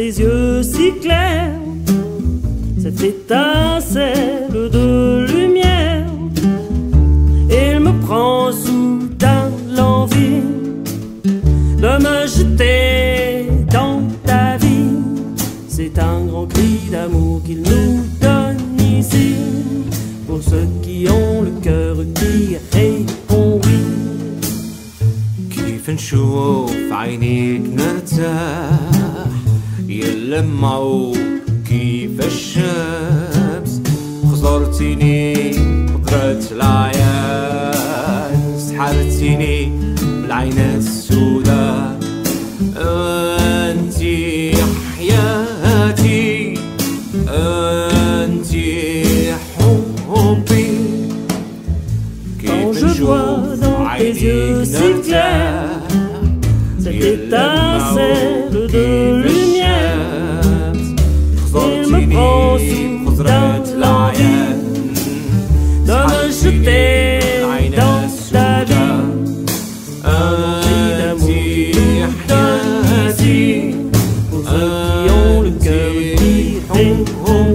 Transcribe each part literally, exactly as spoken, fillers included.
tes yeux si clairs, cette étincelle de lumière, il me prend soudain l'envie de me jeter dans ta vie. C'est un grand cri d'amour qu'il nous donne ici, pour ceux qui ont le cœur qui répond oui. كيف نشوف عينيك نرتاح يلمعوا كيف الشمس، خزرتيني بقرة العيان، سحرتيني بالعين السوداء، انتي حياتي انتي حبي. Quand je vois dans tes yeux si clairs cette étincelle de lumière, il me prend soudain l'envie de me jeter dans ta vie. Un cri d'amour donne ici, pour ceux qui ont le cœur qui répond.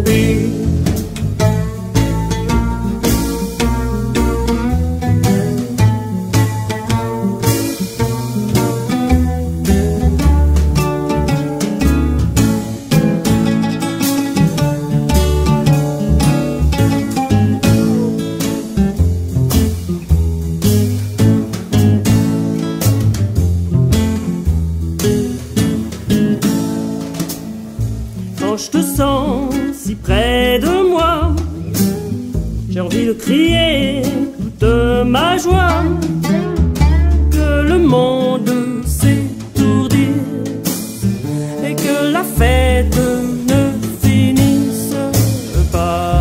Quand je te sens si près de moi, j'ai envie de crier toute ma joie, que le monde s'étourdisse et que la fête ne finisse pas.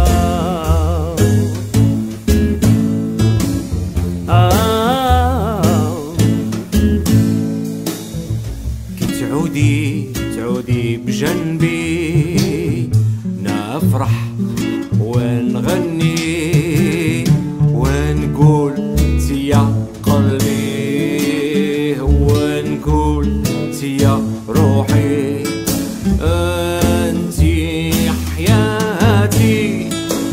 Ah, كي تعودي تعودي بجنبي نفرح ونغني ونقول انتي يا قلبي، ونقول انتي يا روحي، انتي حياتي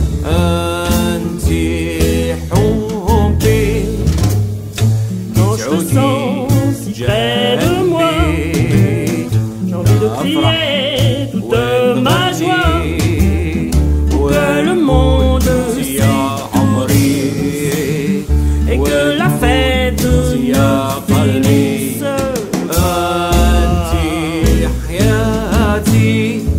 انتي حبي. quand je te sens si près de moi, j'ai envie de crier toute ma joie, que le monde s'étourdisse et que la fête ne finisse pas. انتي حياتي